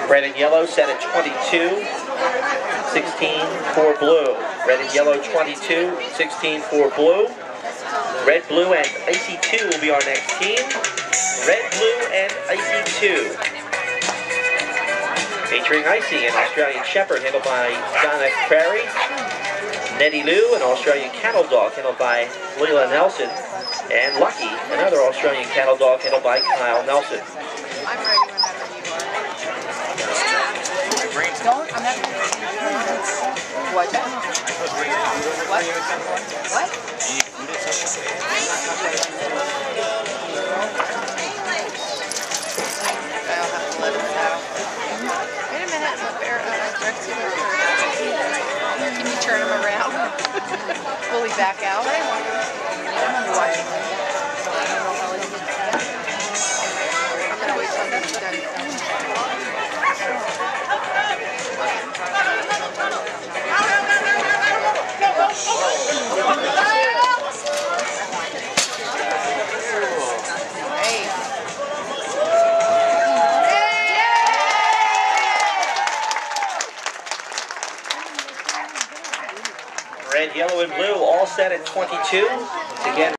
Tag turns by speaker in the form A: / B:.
A: Red and yellow set at 22, 16 for blue. Red and yellow 22, 16 for blue. Red, blue, and Icy 2 will be our next team. Red, blue, and Icy 2. Featuring Icy, an Australian Shepherd handled by Donnar Prairie. Nettie Lu, an Australian cattle dog handled by Leila Nelson. And Lucky, another Australian cattle dog handled by Kyle Nelson.
B: I'm ready whenever you are. Don't, I'm not going to what? What? What? I'll have to let him know. Wait a minute, can you turn him around? Will he back out? I'm watching him. I'm going to wait till he's done.
A: Red, yellow, and blue all set at 22. Again.